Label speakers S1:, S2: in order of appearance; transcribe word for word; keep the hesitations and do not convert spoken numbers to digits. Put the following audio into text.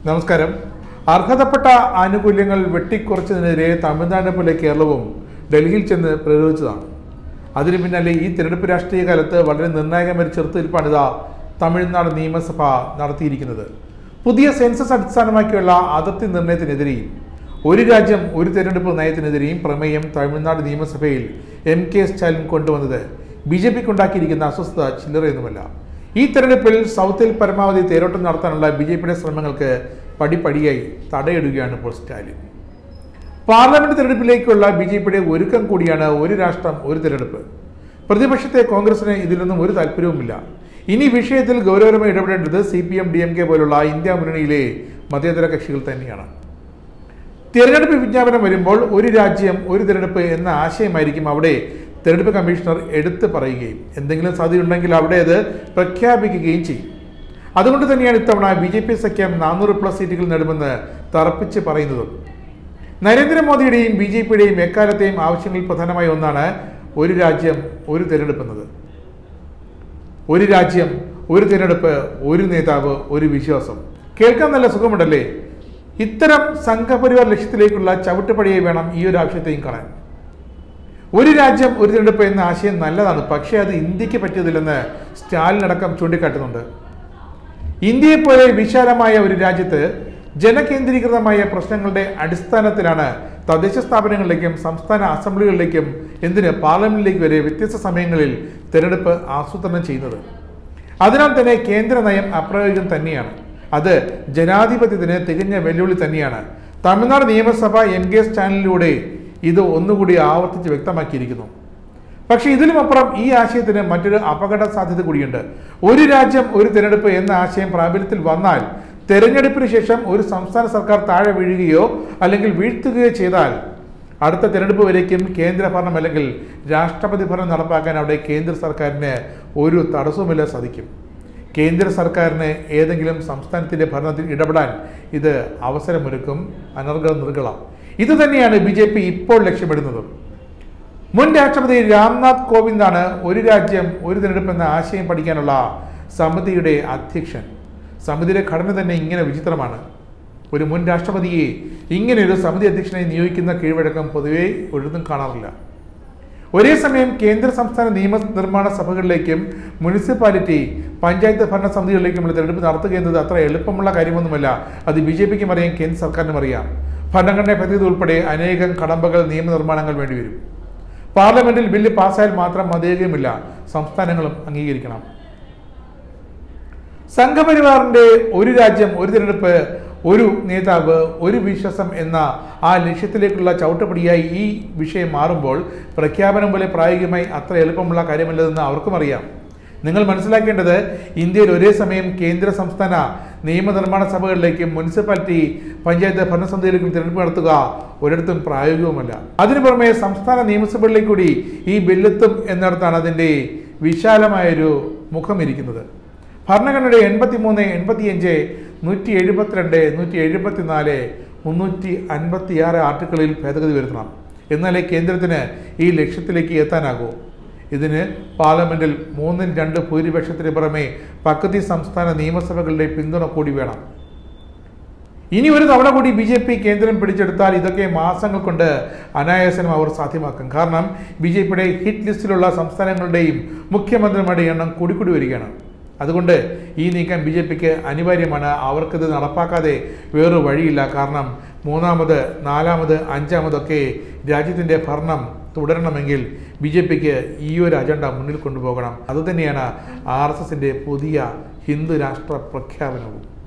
S1: നമസ്കാരം. അർഹതപ്പെട്ട ആനുകൂല്യങ്ങൾ വെട്ടിക്കുറച്ചതിനെതിരെ തമിഴ്നാടിനെ പോലെ കേരളവും ഡൽഹിയിൽ ചെന്ന് പ്രതിരോധിച്ചതാണ്. അതിനു പിന്നാലെ ഈ തിരഞ്ഞെടുപ്പ് രാഷ്ട്രീയ കാലത്ത് വളരെ നിർണായകമായ ചെറുത്തുനിൽപ്പാണിതാ തമിഴ്നാട് നിയമസഭ നടത്തിയിരിക്കുന്നത്. പുതിയ സെൻസസ് അടിസ്ഥാനമാക്കിയുള്ള അതിർത്തി നിർണയത്തിനെതിരെയും ഒരു രാജ്യം ഒരു തിരഞ്ഞെടുപ്പ് നയത്തിനെതിരെയും പ്രമേയം തമിഴ്നാട് നിയമസഭയിൽ എം കെ സ്റ്റാലിൻ കൊണ്ടുവന്നത് ബി ജെ പിക്ക് ഉണ്ടാക്കിയിരിക്കുന്ന അസ്വസ്ഥത ചില്ലറയൊന്നുമല്ല. ഈ തെരഞ്ഞെടുപ്പിൽ സൗത്തിൽ പരമാവധി തേരോട്ടം നടത്താനുള്ള ബി ജെ പിയുടെ ശ്രമങ്ങൾക്ക് പടിപടിയായി തടയിടുകയാണ് ഇപ്പോൾ സ്റ്റാലിൻ. പാർലമെന്റ് തെരഞ്ഞെടുപ്പിലേക്കുള്ള ബി ജെ പിയുടെ ഒരുക്കം കൂടിയാണ് ഒരു രാഷ്ട്രം ഒരു തിരഞ്ഞെടുപ്പ്. പ്രതിപക്ഷത്തെ കോൺഗ്രസിന് ഇതിലൊന്നും ഒരു താല്പര്യവുമില്ല. ഇനി വിഷയത്തിൽ ഗൗരവമായി ഇടപെടേണ്ടത് C P M D M K പോലുള്ള ഇന്ത്യ മുന്നണിയിലെ മതേതര കക്ഷികൾ തന്നെയാണ്. തിരഞ്ഞെടുപ്പ് വിജ്ഞാപനം വരുമ്പോൾ ഒരു രാജ്യം ഒരു തിരഞ്ഞെടുപ്പ് എന്ന ആശയമായിരിക്കും അവിടെ തിരഞ്ഞെടുപ്പ് കമ്മീഷണർ എടുത്തു പറയുകയും എന്തെങ്കിലും സാധ്യതയുണ്ടെങ്കിൽ അവിടെ അത് പ്രഖ്യാപിക്കുകയും ചെയ്യും. അതുകൊണ്ട് തന്നെയാണ് ഇത്തവണ ബി ജെ പി സഖ്യം നാനൂറ് പ്ലസ് സീറ്റുകൾ നേടുമെന്ന് തറപ്പിച്ച് പറയുന്നതും. നരേന്ദ്രമോദിയുടെയും ബി ജെ പിയുടെയും എക്കാലത്തെയും ആവശ്യങ്ങളിൽ പ്രധാനമായ ഒന്നാണ് ഒരു രാജ്യം ഒരു തിരഞ്ഞെടുപ്പ് എന്നത്. ഒരു രാജ്യം ഒരു തിരഞ്ഞെടുപ്പ്, ഒരു നേതാവ്, ഒരു വിശ്വാസം. കേൾക്കാൻ നല്ല സുഖമുണ്ടല്ലേ? ഇത്തരം സംഘപരിവാർ ലക്ഷ്യത്തിലേക്കുള്ള ചവിട്ടുപടിയെ വേണം ഈ ഒരു ആവശ്യത്തെയും കാണാൻ. ഒരു രാജ്യം ഒരു തിരഞ്ഞെടുപ്പ് എന്ന ആശയം നല്ലതാണ്, പക്ഷേ അത് ഇന്ത്യക്ക് പറ്റിയതില്ലെന്ന് സ്റ്റാലിൻ അടക്കം ചൂണ്ടിക്കാട്ടുന്നുണ്ട്. ഇന്ത്യയെപ്പോലെ വിശാലമായ ഒരു രാജ്യത്ത് ജനകേന്ദ്രീകൃതമായ പ്രശ്നങ്ങളുടെ അടിസ്ഥാനത്തിലാണ് തദ്ദേശ സ്ഥാപനങ്ങളിലേക്കും സംസ്ഥാന അസംബ്ലികളിലേക്കും എന്തിന് പാർലമെന്റിലേക്ക് വരെ വ്യത്യസ്ത സമയങ്ങളിൽ തിരഞ്ഞെടുപ്പ് ആസൂത്രണം ചെയ്യുന്നത്. അതിനാൽ തന്നെ കേന്ദ്ര നയം അപ്രായോഗികം തന്നെയാണ്. അത് ജനാധിപത്യത്തിന് തികഞ്ഞ വെല്ലുവിളി തന്നെയാണ്. തമിഴ്നാട് നിയമസഭ എം കെ സ്റ്റാലിനിലൂടെ ഇത് ഒന്നുകൂടി ആവർത്തിച്ച് വ്യക്തമാക്കിയിരിക്കുന്നു. പക്ഷെ ഇതിലുമപ്പുറം ഈ ആശയത്തിന് മറ്റൊരു അപകട സാധ്യത കൂടിയുണ്ട്. ഒരു രാജ്യം ഒരു തിരഞ്ഞെടുപ്പ് എന്ന ആശയം പ്രാബല്യത്തിൽ വന്നാൽ തെരഞ്ഞെടുപ്പിന് ശേഷം ഒരു സംസ്ഥാന സർക്കാർ താഴെ വീഴുകയോ അല്ലെങ്കിൽ വീഴ്ത്തുകയോ ചെയ്താൽ അടുത്ത തിരഞ്ഞെടുപ്പ് വരേക്കും കേന്ദ്ര ഭരണം അല്ലെങ്കിൽ രാഷ്ട്രപതി ഭരണം നടപ്പാക്കാൻ അവിടെ കേന്ദ്ര സർക്കാരിന് ഒരു തടസ്സവുമില്ല സാധിക്കും. കേന്ദ്ര സർക്കാരിന് ഏതെങ്കിലും സംസ്ഥാനത്തിൻ്റെ ഭരണത്തിൽ ഇടപെടാൻ ഇത് അവസരമൊരുക്കും, അനർഘ നിർഗളം. ഇതുതന്നെയാണ് ബി ജെ പി ഇപ്പോൾ ലക്ഷ്യമിടുന്നത്. മുൻ രാഷ്ട്രപതി രാംനാഥ് കോവിന്ദാണ് ഒരു രാജ്യം ഒരു തിരഞ്ഞെടുപ്പ് എന്ന ആശയം പഠിക്കാനുള്ള സമിതിയുടെ അധ്യക്ഷൻ. സമിതിയുടെ ഘടന തന്നെ ഇങ്ങനെ വിചിത്രമാണ്. ഒരു മുൻ രാഷ്ട്രപതിയെ ഇങ്ങനെ ഒരു സമിതി അധ്യക്ഷനെ നിയോഗിക്കുന്ന കീഴ്വഴക്കം പൊതുവെ ഒഴുതും കാണാറില്ല. ഒരേ സമയം കേന്ദ്ര സംസ്ഥാന നിയമ നിർമ്മാണ സഭകളിലേക്കും മുനിസിപ്പാലിറ്റി പഞ്ചായത്ത് ഭരണ സമിതികളിലേക്കുമുള്ള തിരഞ്ഞെടുപ്പ് നടത്തുക എന്നത് അത്ര എളുപ്പമുള്ള കാര്യമൊന്നുമല്ല. അത് ബി ജെ പിക്കും അറിയാം, കേന്ദ്ര സർക്കാരിനും അറിയാം. ഭരണഘടനാ ഭേദഗതി ഉൾപ്പെടെ അനേകം കടമ്പകൾ നിയമനിർമ്മാണങ്ങൾ വേണ്ടിവരും. പാർലമെന്റിൽ ബില്ല് പാസ്സായാൽ മാത്രം മതിയാകുകയുമില്ല, സംസ്ഥാനങ്ങളും അംഗീകരിക്കണം. സംഘപരിവാറിന്റെ ഒരു രാജ്യം ഒരു തിരഞ്ഞെടുപ്പ്, ഒരു നേതാവ്, ഒരു വിശ്വാസം എന്ന ആ ലക്ഷ്യത്തിലേക്കുള്ള ചവിട്ടുപടിയായി ഈ വിഷയം മാറുമ്പോൾ പ്രഖ്യാപനം പോലെ പ്രായോഗികമായി അത്ര എളുപ്പമുള്ള കാര്യമല്ലെന്ന് അവർക്കും അറിയാം. നിങ്ങൾ മനസ്സിലാക്കേണ്ടത് ഇന്ത്യയിൽ ഒരേ സമയം കേന്ദ്ര സംസ്ഥാന നിയമനിർമ്മാണ സഭകളിലേക്കും മുനിസിപ്പാലിറ്റി പഞ്ചായത്ത് ഭരണസമിതിയിലേക്കും തിരഞ്ഞെടുപ്പ് നടത്തുക ഒരിടത്തും പ്രായോഗികവുമല്ല. അതിനു പുറമെ സംസ്ഥാന നിയമസഭകളിലേക്ക് കൂടി ഈ ബില്ലെത്തും എന്നിടത്താണ് അതിൻ്റെ വിശാലമായൊരു മുഖം ഇരിക്കുന്നത്. ഭരണഘടനയുടെ എൺപത്തി മൂന്ന് എൺപത്തി അഞ്ച് നൂറ്റി എഴുപത്തിരണ്ട് നൂറ്റി എഴുപത്തി നാല് മുന്നൂറ്റി അൻപത്തി ആറ് ആർട്ടിക്കിളിൽ ഭേദഗതി വരുത്തണം. എന്നാലേ കേന്ദ്രത്തിന് ഈ ലക്ഷ്യത്തിലേക്ക് എത്താനാകൂ. ഇതിന് പാർലമെന്റിൽ മൂന്നിൽ രണ്ട് ഭൂരിപക്ഷത്തിന് പുറമെ പകുതി സംസ്ഥാന നിയമസഭകളുടെ പിന്തുണ കൂടി വേണം. ഇനി ഒരു തവണ കൂടി ബി ജെ പി കേന്ദ്രം പിടിച്ചെടുത്താൽ ഇതൊക്കെ മാസങ്ങൾ കൊണ്ട് അനായാസനം അവർ സാധ്യമാക്കും. കാരണം ബി ജെ പിയുടെ ഹിറ്റ് ലിസ്റ്റിലുള്ള സംസ്ഥാനങ്ങളുടെയും മുഖ്യമന്ത്രിമാരുടെ എണ്ണം കൂടിക്കൂടി വരികയാണ്. അതുകൊണ്ട് ഈ നീക്കം ബി ജെ പിക്ക് അനിവാര്യമാണ്. അവർക്കിത് നടപ്പാക്കാതെ വേറൊരു വഴിയില്ല. കാരണം മൂന്നാമത് നാലാമത് അഞ്ചാമതൊക്കെ രാജ്യത്തിൻ്റെ ഭരണം തുടരണമെങ്കിൽ ബി ജെ പിക്ക് ഈ ഒരു അജണ്ട മുന്നിൽ കൊണ്ടുപോകണം. അതുതന്നെയാണ് ആർ എസ് എസിൻ്റെ പുതിയ ഹിന്ദു രാഷ്ട്ര പ്രഖ്യാപനവും.